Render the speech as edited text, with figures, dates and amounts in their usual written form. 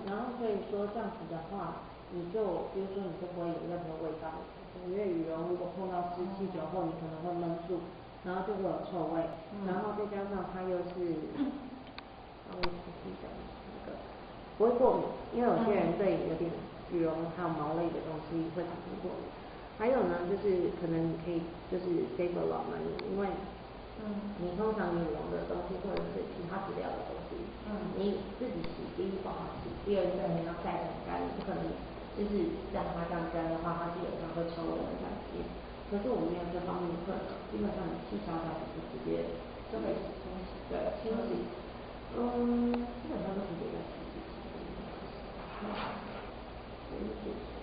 然后所以说这样子的话，你就比如说你就不会有任何味道，因为羽绒如果碰到湿气久后，你可能会闷住，然后就会有臭味，然后再加上它又是稍微仔细讲那个不会过敏，因为有些人对有点羽绒还有毛类的东西会产生过敏。还有呢，就是可能你可以就是这个老嘛，因为你通常羽绒的东西或者是其他质料的东西，你自己洗第一不好洗，第二个你要晒很干，你不可能就是让它这样干的话，它基本上会臭得很干净。可是我们没有这方面的困扰，基本上你气消掉就是直接就可以清洗，对，清洗，基本上都是直接在洗衣机里面洗。